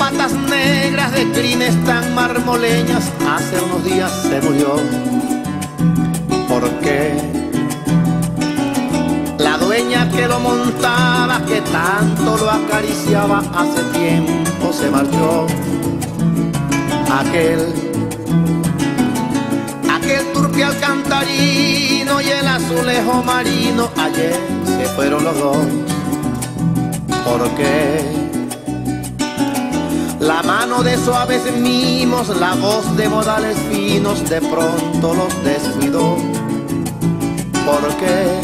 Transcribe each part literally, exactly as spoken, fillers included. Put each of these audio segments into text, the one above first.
patas negras de crines tan marmoleñas, hace unos días se murió. ¿Por qué? La dueña que lo montaba, que tanto lo acariciaba, hace tiempo se marchó. Aquel, aquel turpial cantarino y el azulejo marino, ayer se fueron los dos. ¿Por qué? La mano de suaves mimos, la voz de modales finos, de pronto los descuidó. ¿Por qué?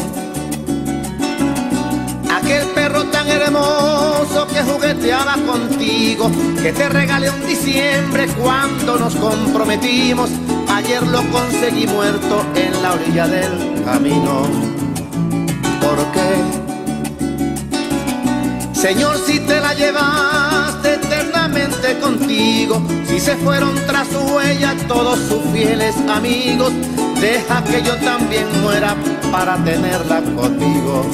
Aquel perro tan hermoso que jugueteaba contigo, que te regalé un diciembre cuando nos comprometimos, ayer lo conseguí muerto en la orilla del camino. ¿Por qué? Señor, si te la llevaste eternamente contigo, si se fueron tras su huella todos sus fieles amigos, deja que yo también muera para tenerla conmigo.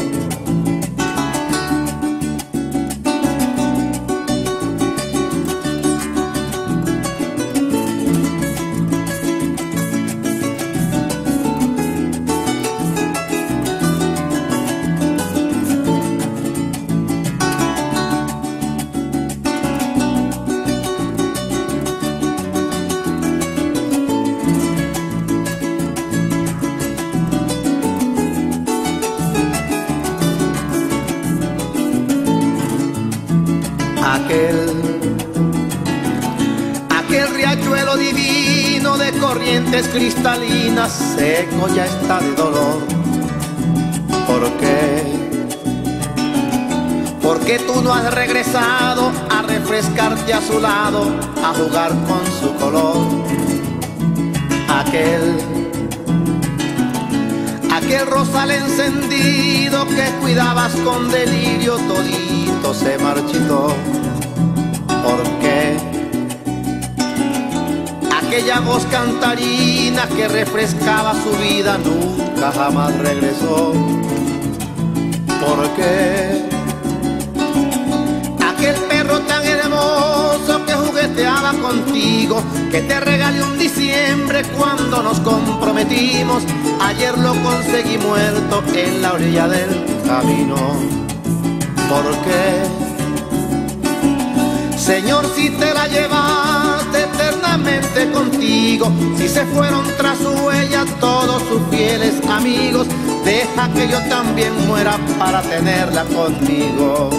Aquel, aquel riachuelo divino de corrientes cristalinas, seco ya está de dolor. ¿Por qué? Porque tú no has regresado a refrescarte a su lado, a jugar con su color. Aquel, aquel rosal encendido que cuidabas con delirio, todito se marchitó. ¿Por qué? Aquella voz cantarina que refrescaba su vida nunca jamás regresó. ¿Por qué? Aquel perro tan hermoso que jugueteaba contigo, que te regalé un diciembre cuando nos comprometimos, ayer lo conseguí muerto en la orilla del camino. ¿Por qué? Señor, si te la llevaste eternamente contigo, si se fueron tras su huella todos sus fieles amigos, deja que yo también muera para tenerla conmigo.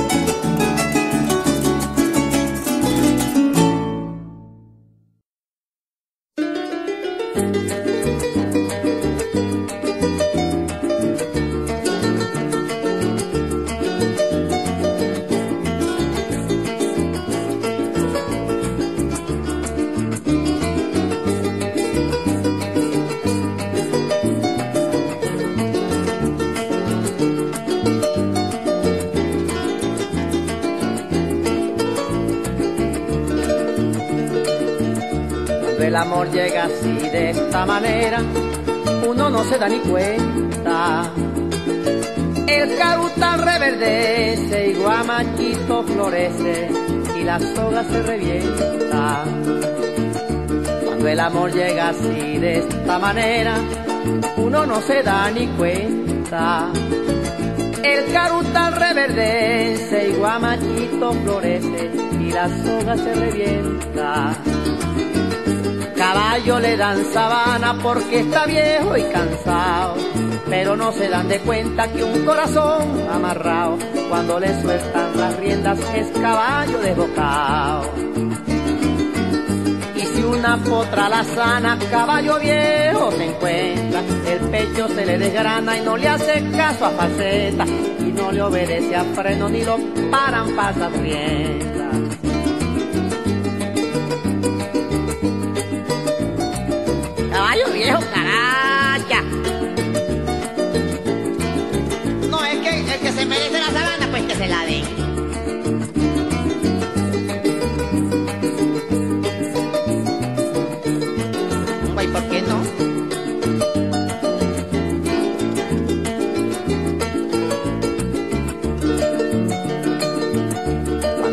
El amor llega así de esta manera, uno no se da ni cuenta. El carutal reverdece y guamachito florece y la soga se revienta. Cuando el amor llega así de esta manera, uno no se da ni cuenta. El carutal reverdece y guamachito florece y la soga se revienta. Caballo le dan sabana porque está viejo y cansado, pero no se dan de cuenta que un corazón amarrado, cuando le sueltan las riendas es caballo desbocado. Y si una potra la sana, caballo viejo se encuentra, el pecho se le desgrana y no le hace caso a faceta, y no le obedece a freno ni lo paran pasas riendas. Caballo viejo, caracha. No, es que el que se merece la sabana, pues que se la den. ¿Y por qué no?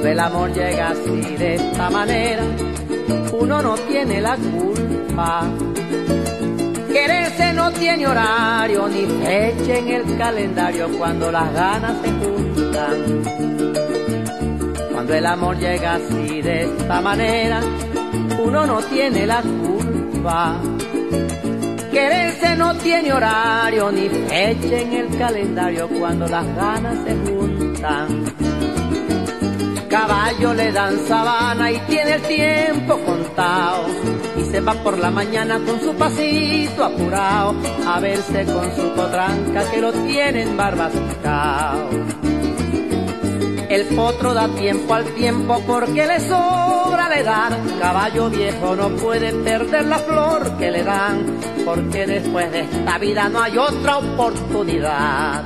Cuando el amor llega así de esta manera, uno no tiene la culpa. Quererse no tiene horario ni fecha en el calendario cuando las ganas se juntan. Cuando el amor llega así de esta manera, uno no tiene la culpa. Quererse no tiene horario ni fecha en el calendario cuando las ganas se juntan. Caballo le dan sabana y tiene el tiempo contado, y se va por la mañana con su pasito apurado a verse con su potranca que lo tiene embarbascao. El potro da tiempo al tiempo porque le sobra la edad. Caballo viejo no puede perder la flor que le dan, porque después de esta vida no hay otra oportunidad.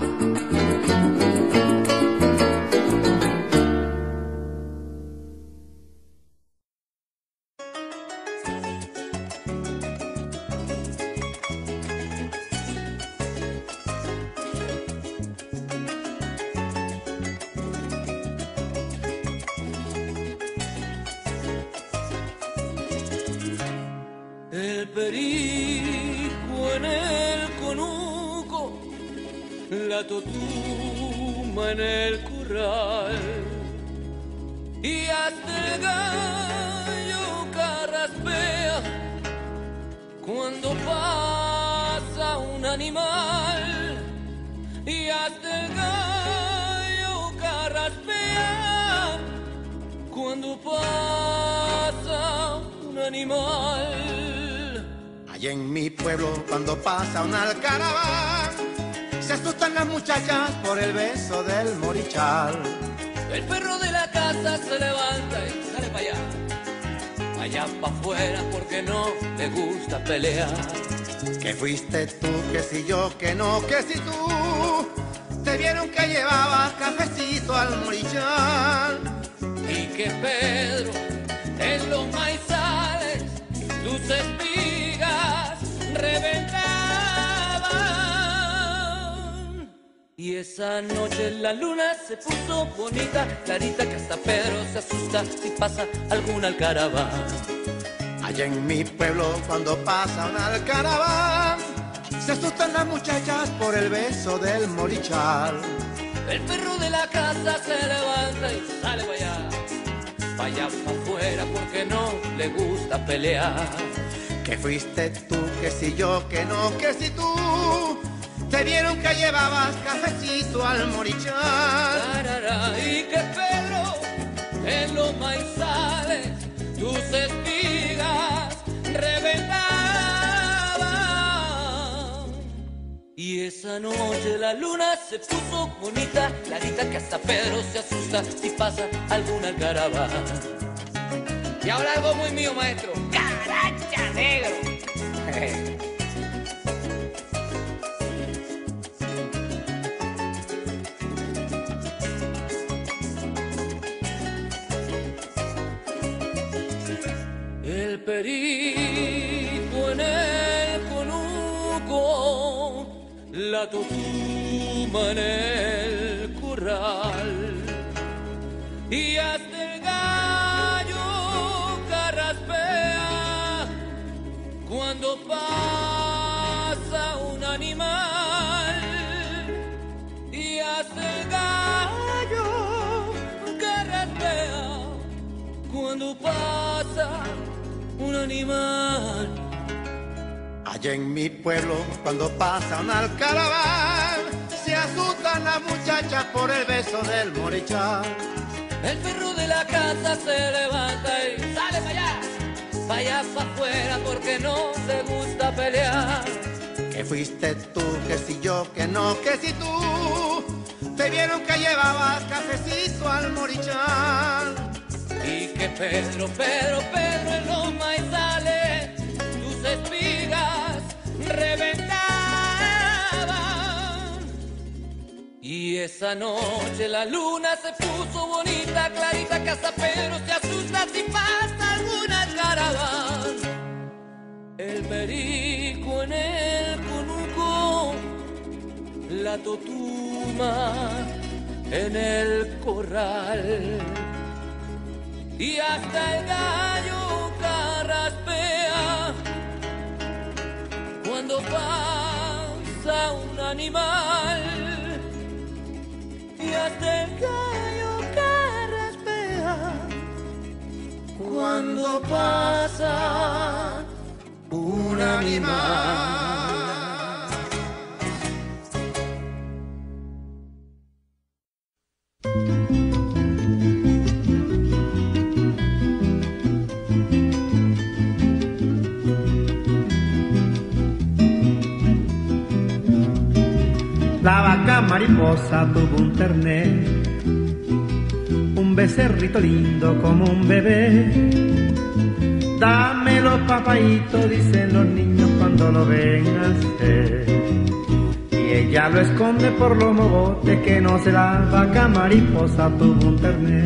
El perico en el conuco, la totuma en el corral, y hasta el gallo carraspea cuando pasa un animal, y hasta el gallo carraspea cuando pasa un animal. Allá en mi pueblo cuando pasa un alcaraván, se asustan las muchachas por el beso del morichal. El perro de la casa se levanta y sale para allá, allá para afuera porque no le gusta pelear. Que fuiste tú, que si yo, que no, que si tú. Te vieron que llevabas cafecito al morichal. Y que Pedro en los maizales tus espigas reventaban. Y esa noche la luna se puso bonita, clarita, que hasta Pedro se asusta si pasa algún alcaraván. Allá en mi pueblo cuando pasa un alcaraván, se asustan las muchachas por el beso del morichal. El perro de la casa se levanta y sale para allá, para allá para afuera porque no le gusta pelear. Que fuiste tú, que si yo, que no, que si tú. Te vieron que llevabas cafecito al morichal. Tarara, y que Pedro en los maizales tus espigas reventaban. Y esa noche la luna se puso bonita, clarita, que hasta Pedro se asusta si pasa algún alcaraván. Y ahora algo muy mío, maestro. ¡Caracha negro! El perico en el conuco, la totuma en el corral, y hasta el gallo carraspea cuando pasa un animal, y hasta el gallo carraspea cuando pasa un animal. Allá en mi pueblo cuando pasa un alcaraván, se asustan las muchachas por el beso del morichal. El perro de la casa se levanta y sale para allá, para allá para afuera porque no le gusta pelear. Que fuiste tú, que si yo, que no, que si tú. Te vieron que llevabas cafecito al morichal. Y que Pedro, Pedro, Pedro en los maizales tus espigas reventaban. Y esa noche la luna se puso bonita, clarita, que hasta Pedro se asusta si pasa alguna caravana. El perico en el conuco, la totuma en el corral, y hasta el gallo carraspea cuando pasa un animal, y hasta el gallo carraspea cuando pasa un animal. La vaca mariposa tuvo un terné, un becerrito lindo como un bebé. Dámelo, papaíto, dicen los niños cuando lo ven nacer. Y ella lo esconde por los mogotes que no se la vaca mariposa tuvo un terné.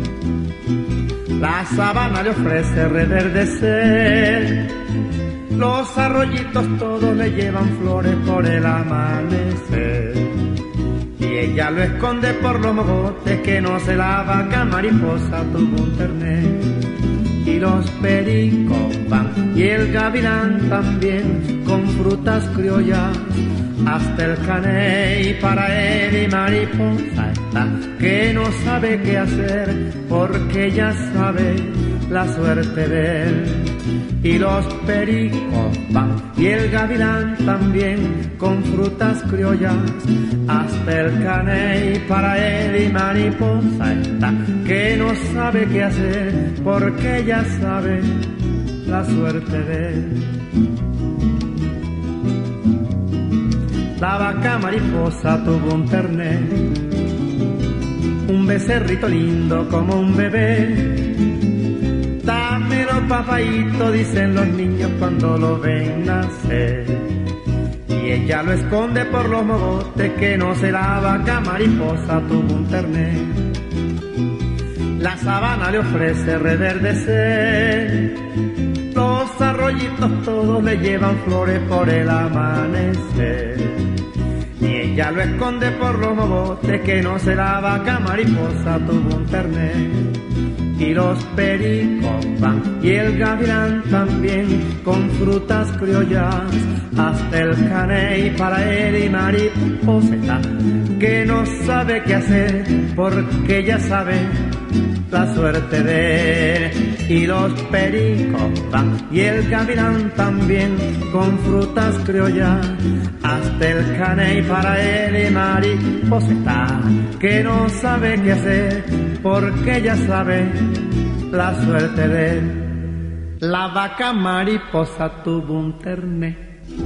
La sabana le ofrece reverdecer, los arroyitos todos le llevan flores por el amanecer. Y ella lo esconde por los mogotes que no se la vaca mariposa tuvo un terné. Y los pericos van y el gavilán también con frutas criollas hasta el caney para él y mariposa está que no sabe qué hacer porque ya sabe la suerte de él. Y los pericos van y el gavilán también con frutas criollas hasta el caney para él y mariposa está que no sabe qué hacer porque ya sabe la suerte de él. La vaca mariposa tuvo un terné, un becerrito lindo como un bebé. Dámelo, papaíto, dicen los niños cuando lo ven nacer. Y ella lo esconde por los mogotes que no se la vaca mariposa tuvo un terné. La sabana le ofrece reverdecer, los arroyitos todos le llevan flores por el amanecer. Y ella lo esconde por los mogotes que no se la vaca mariposa tuvo un terné. Y los pericos van y el gavilán también con frutas criollas hasta el caney para él y mariposa que no sabe qué hacer porque ya sabe la suerte de él. Y los pericos van y el gavilán también con frutas criollas hasta el caney para él y mariposa que no sabe qué hacer porque ya sabe la suerte de él. La vaca mariposa tuvo un terné.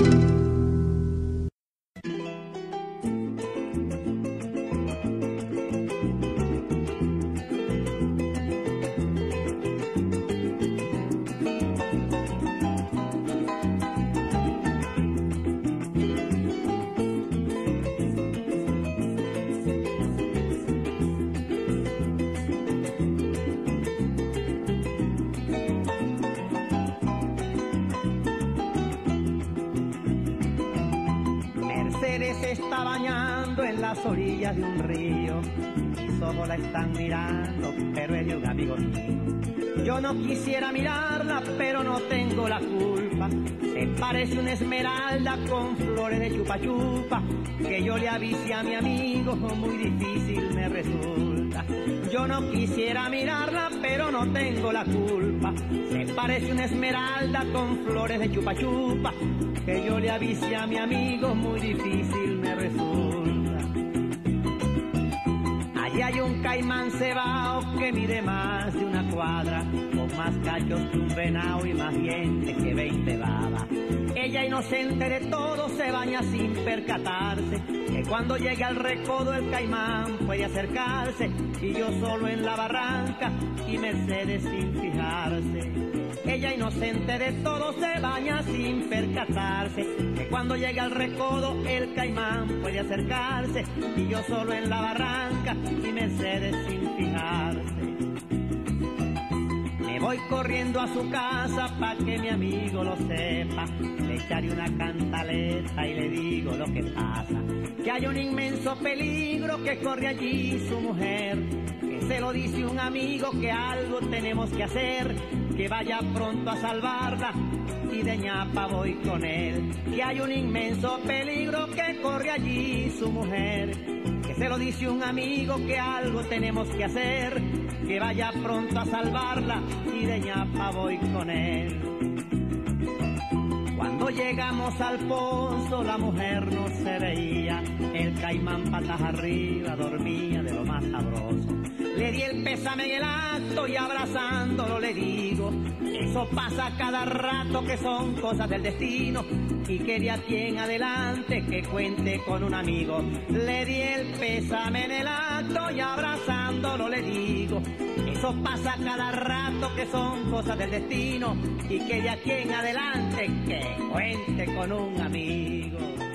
Se está bañando en las orillas de un río, mis ojos la están mirando, pero es de un amigo mío. Yo no quisiera mirarla, pero no tengo la culpa. Se parece una esmeralda con flores de chupa chupa, que yo le avise a mi amigo, muy difícil me resulta. Yo no quisiera mirarla, pero no tengo la culpa. Se parece una esmeralda con flores de chupa chupa, que yo le avise a mi amigo, muy difícil me resulta. Allí hay un caimán cebao que mide más de una cuadra, con más cachos que un venado y más dientes que veinte babas. Ella, inocente de todo, se baña sin percatarse que cuando llega al recodo el caimán puede acercarse, y yo solo en la barranca y Mercedes sin fijarse. Ella, inocente de todo, se baña sin percatarse que cuando llega al recodo el caimán puede acercarse, y yo solo en la barranca y Mercedes sin fijarse. Me voy corriendo a su casa pa' que mi amigo lo sepa, le echaré una cantaleta y le digo lo que pasa, que hay un inmenso peligro que corre allí su mujer, que se lo dice un amigo que algo tenemos que hacer, que vaya pronto a salvarla y de ñapa voy con él, que hay un inmenso peligro que corre allí su mujer, que se lo dice un amigo que algo tenemos que hacer, que vaya pronto a salvarla y de ñapa voy con él. Cuando llegamos al pozo la mujer no se veía, el caimán patas arriba dormía de lo más sabroso. Le di el pésame en el acto y abrazándolo le digo, eso pasa cada rato que son cosas del destino y que de aquí en adelante que cuente con un amigo. Le di el pésame en el acto y abrazándolo le digo, eso pasa cada rato que son cosas del destino y que de aquí en adelante que cuente con un amigo.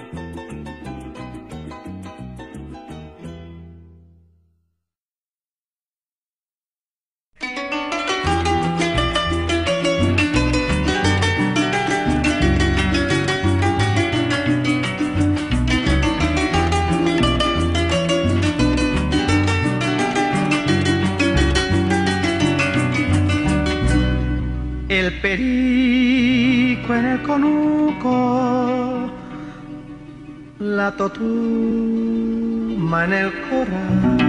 El perico en el conuco, la totuma en el corral,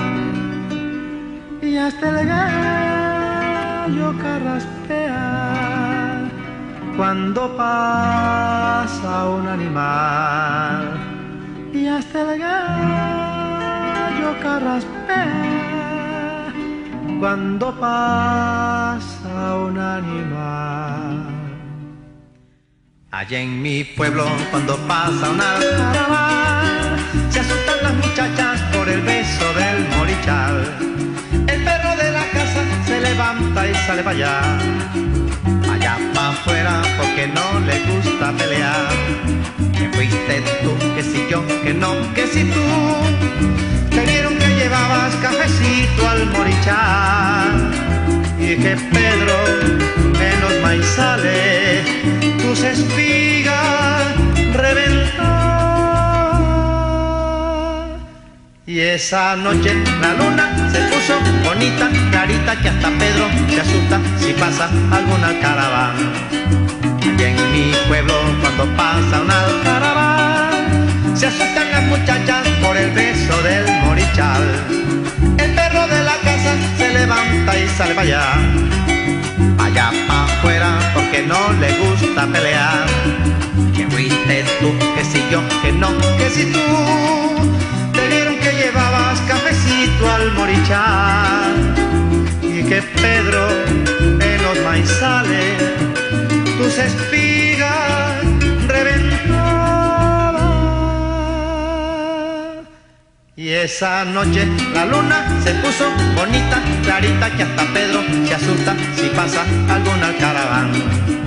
y hasta el gallo carraspea cuando pasa un animal, y hasta el gallo carraspea cuando pasa un animal. Allá en mi pueblo cuando pasa una caravana, se asustan las muchachas por el beso del morichal. El perro de la casa se levanta y sale para allá, allá para afuera porque no le gusta pelear. Que fuiste tú, que si yo, que no, que si tú. Te vieron que llevabas cafecito al morichal y que Pedro en los maizales tus espigas reventó. Y esa noche la luna se puso bonita, clarita, que hasta Pedro se asusta si pasa alguna caravana. Allá en mi pueblo cuando pasa una caravana, se asustan las muchachas por el beso del morichal. El perro de la casa se levanta y sale para allá, allá para afuera porque no le gusta pelear. Que fuiste tú, que si yo, que no, que si tú. Te vieron que llevabas cafecito al morichal y que Pedro en los maizales tus espigas reventaba. Y esa noche la luna se puso bonita, clarita, que hasta Pedro se asusta si pasa alguna caravana.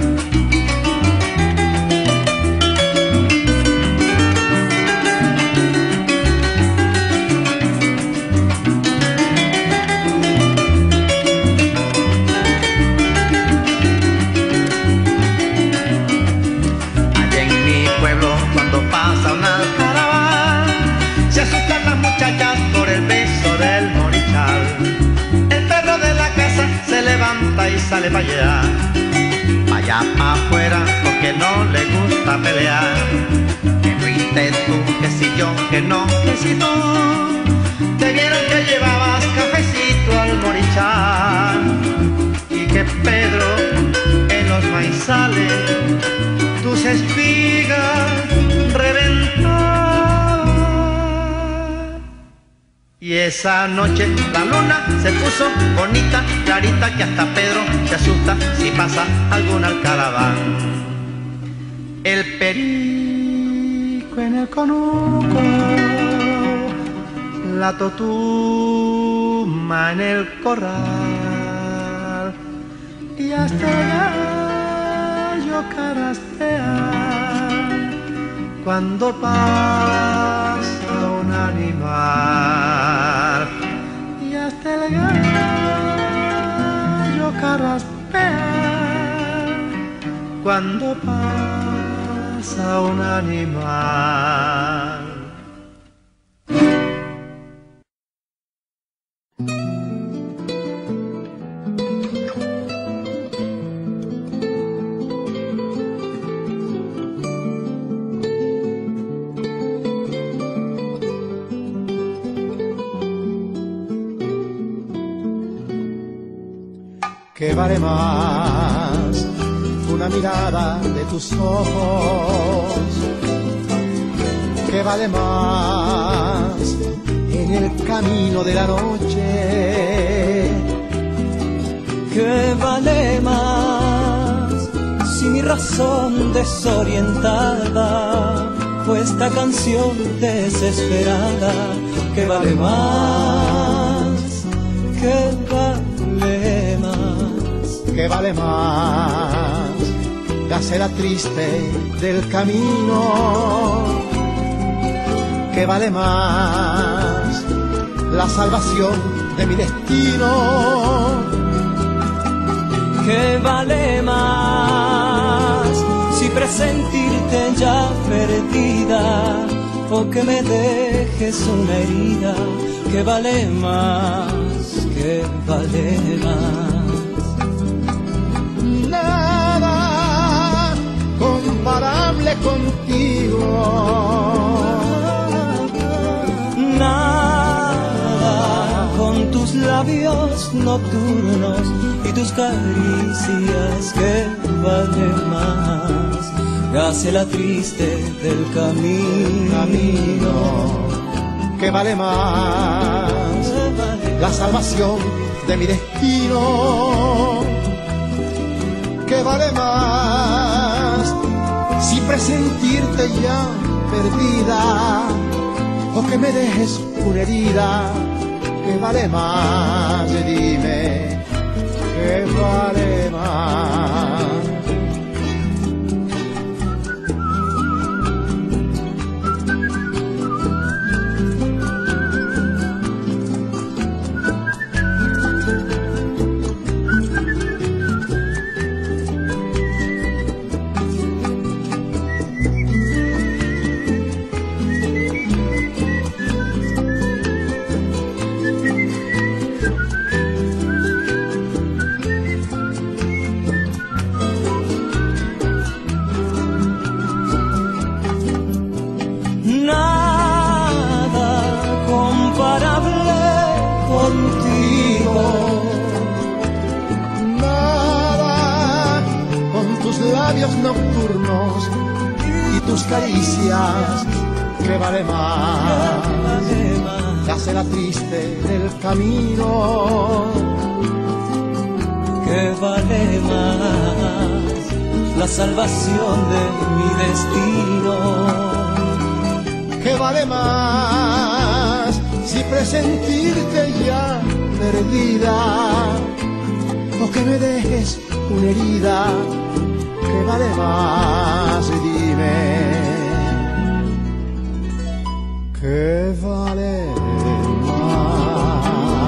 Y sale para allá, allá para afuera porque no le gusta pelear. Que fuiste tú, que si yo, que no, que si tú. Te vieron que llevabas cafecito al morichal y que Pedro en los maizales tus espigas reventó. Y esa noche la luna se puso bonita, clarita, que hasta Pedro se asusta si pasa alguna caravana. El perico en el conuco, la totuma en el corral, y hasta el gallo carraspea cuando pasa un animal, y hasta el gallo carraspea cuando pasa un animal. ¿Qué vale más una mirada de tus ojos? ¿Qué vale más en el camino de la noche? ¿Qué vale más si mi razón desorientada fue esta canción desesperada? ¿Qué vale más? ¿Qué vale más? ¿Qué vale más la cera triste del camino? ¿Qué vale más la salvación de mi destino? ¿Qué vale más si presentirte ya perdida o que me dejes una herida? ¿Qué vale más? ¿Qué vale más? Nada comparable contigo. Nada con tus labios nocturnos y tus caricias. ¿Qué vale más? Gacela triste del camino. Camino. ¿Qué vale más? La salvación de mi destino. ¿Qué vale más si presentirte ya perdida o que me dejes una herida? ¿Qué vale más? Dime, ¿qué vale más? Nocturnos y tus caricias. ¿Qué vale más? La cera triste del camino. ¿Qué vale más? La salvación de mi destino. ¿Qué vale más si presentirte ya perdida o que me dejes una herida? ¿Qué vale más? Dime, ¿qué vale más?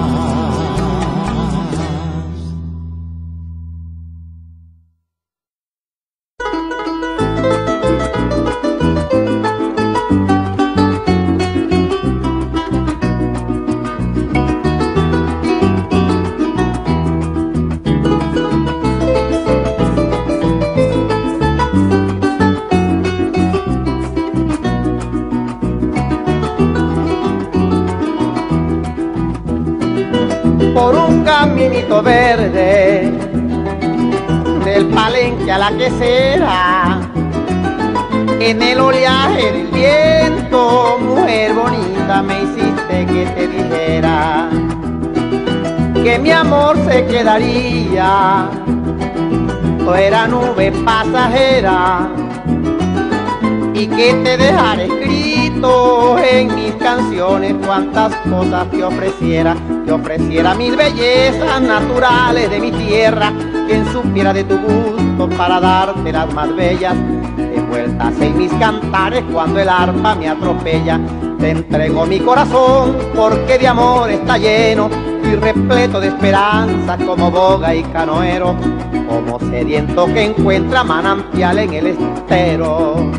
Por un caminito verde, del palenque a la quesera, en el oleaje del viento, mujer bonita, me hiciste que te dijera que mi amor se quedaría, tú eras nube pasajera, y que te dejaré escrito en mis canciones cuantas cosas te ofreciera, te ofreciera mil bellezas naturales de mi tierra, quien supiera de tu gusto para darte las más bellas, envueltas en mis cantares cuando el arpa me atropella. Te entrego mi corazón porque de amor está lleno y repleto de esperanza como boga y canoero, como sediento que encuentra manantial en el estero.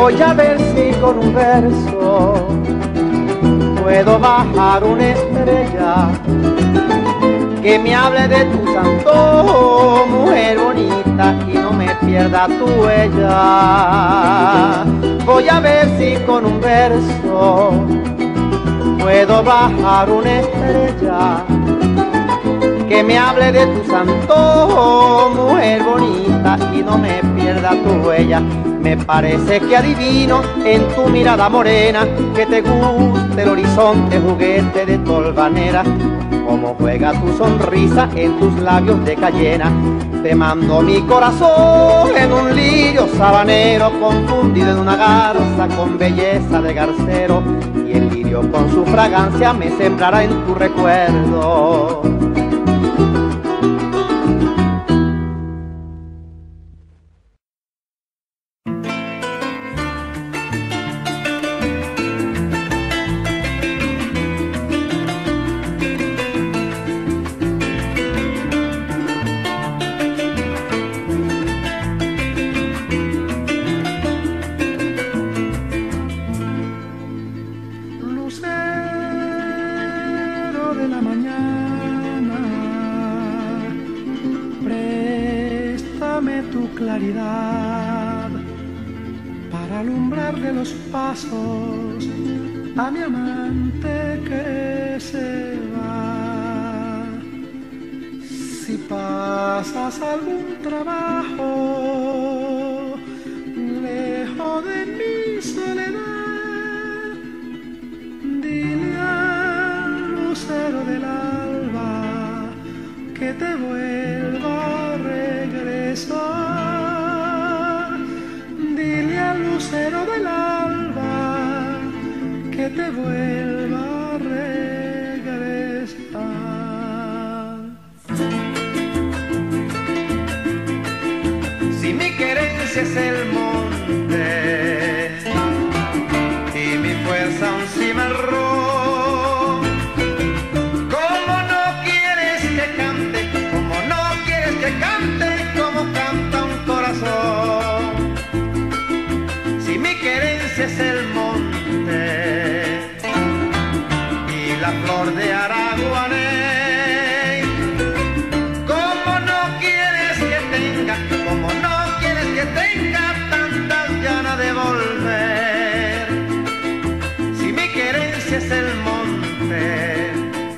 Voy a ver si con un verso puedo bajar una estrella que me hable de tu santo, mujer bonita, y no me pierda tu huella. Voy a ver si con un verso puedo bajar una estrella que me hable de tu santo, mujer bonita, y no me pierda tu huella. Me parece que adivino en tu mirada morena que te gusta el horizonte, juguete de tolvanera. Como juega tu sonrisa en tus labios de cayena. Te mando mi corazón en un lirio sabanero, confundido en una garza con belleza de garcero. Y el lirio con su fragancia me sembrará en tu recuerdo. Claridad para alumbrarle los pasos a mi amante que se va. Si pasas algún trabajo lejos de mi soledad, dile al lucero del alba que te vuelva a regresar. Lucero del alba, que te vuelva a regresar. Si mi querencia es el monte y mi fuerza un cimarrón, ¿cómo no quieres que cante? ¿Cómo no quieres que cante como canta un corazón? Es el monte y la flor de Araguaney. ¿Cómo no quieres que tenga, cómo no quieres que tenga tantas ganas de volver? Si mi querencia es el monte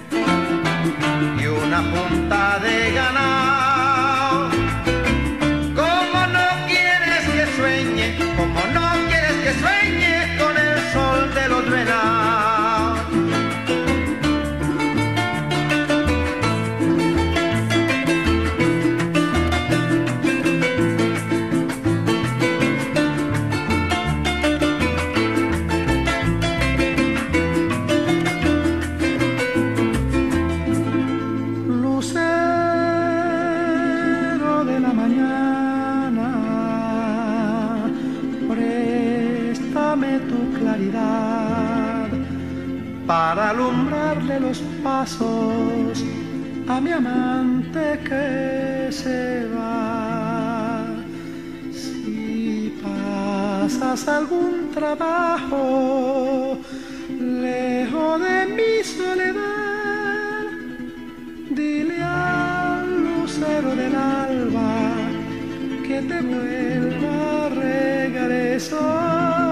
y una punta de ganado, ¿cómo no quieres que sueñe, cómo no que sueñe con el sol de los venados? Lucero de la mañana, dame tu claridad para alumbrarle los pasos a mi amante que se va. Si pasas algún trabajo lejos de mi soledad, dile al lucero del alba que te vuelva a regresar.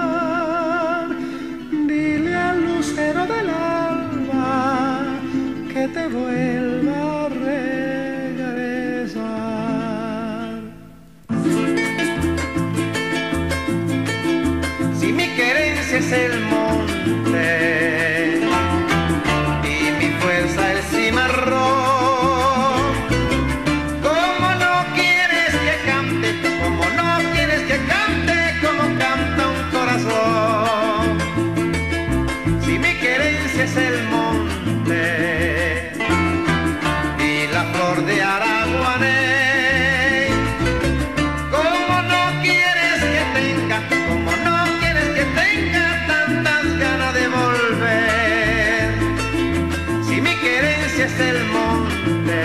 Lucero del alba, que te vuelva a regresar. Si mi querencia es el monte y mi fuerza el cimarrón, ¿cómo no quieres que cante? ¿Cómo no quieres que cante como canta un corazón? Es el monte y la flor de Araguaney. ¿Cómo no quieres que tenga, cómo no quieres que tenga tantas ganas de volver? Si mi querencia es el monte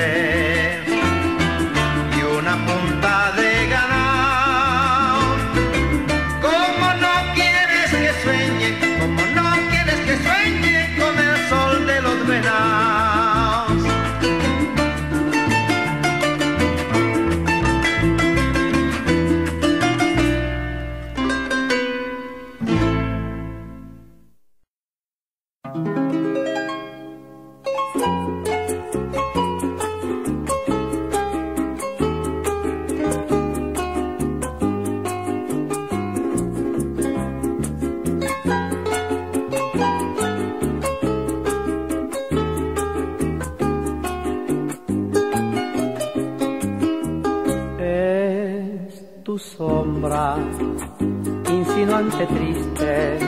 y una punta de ganado, ¿cómo no tu sombra, insinuante, triste,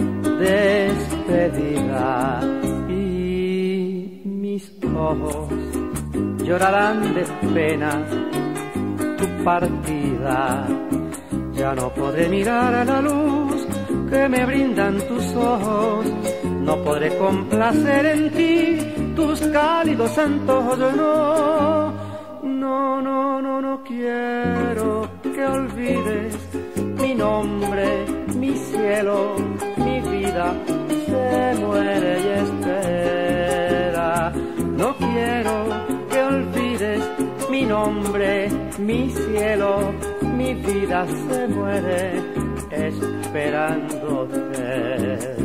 despedida, y mis ojos llorarán de pena tu partida. Ya no podré mirar a la luz que me brindan tus ojos, no podré complacer en ti tus cálidos antojos. No, no, no, no, no quiero que olvides mi nombre, mi cielo, mi vida se muere y espera. No quiero que olvides mi nombre, mi cielo, mi vida se muere esperándote.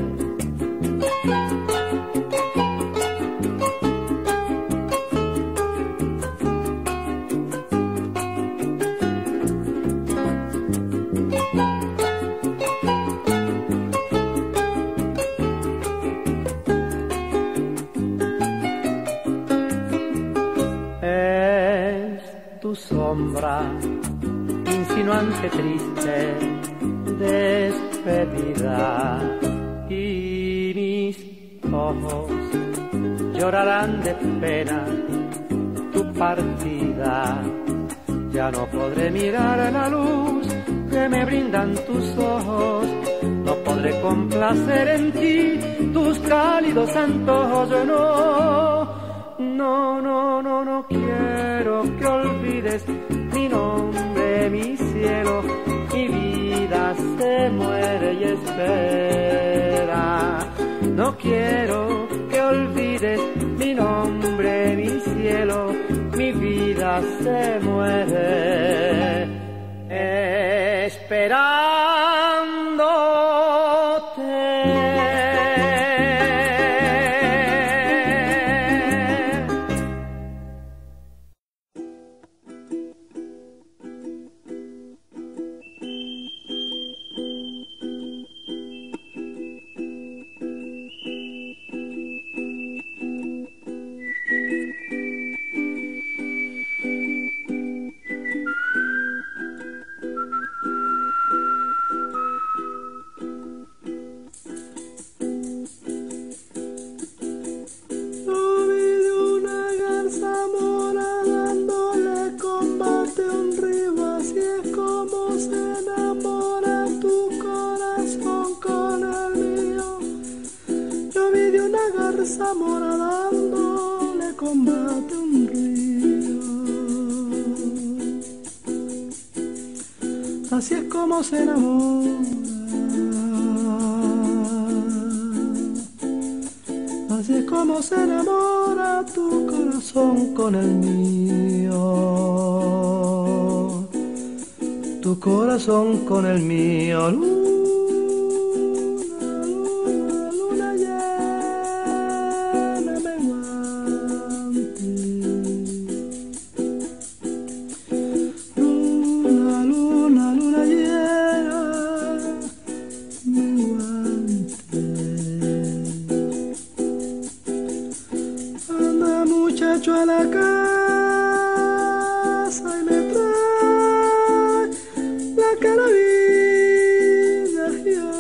Tu sombra, insinuante, triste, despedida, y mis ojos llorarán de pena tu partida. Ya no podré mirar a la luz que me brindan tus ojos, no podré complacer en ti tus cálidos antojos. No, no, no, no, no quiero que olvides mi nombre, mi cielo, mi vida se muere y espera. No quiero que olvides mi nombre, mi cielo, mi vida se muere esperándote. Zamora dándole combate a un río. Así es como se enamora, así es como se enamora tu corazón con el mío, tu corazón con el mío. A la casa y me trae la carabina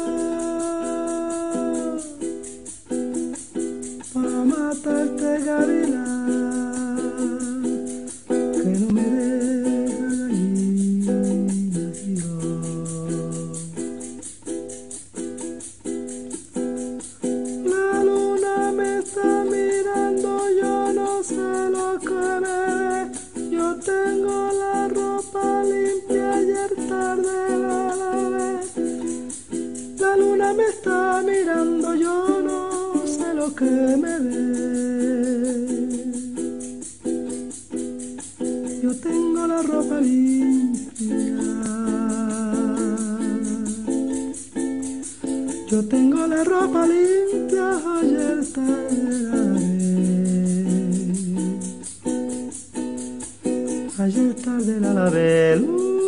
para matarte, gavilán, que no me deja gallinas yo. La luna me está mirando, yo no sé lo que me ve. Yo tengo la ropa limpia, ayer tarde la lavé. La luna me está mirando, yo no sé lo que me ve. Yo tengo la ropa limpia, yo tengo la ropa limpia, ayer tarde la lavé. Ayer tarde la lavé.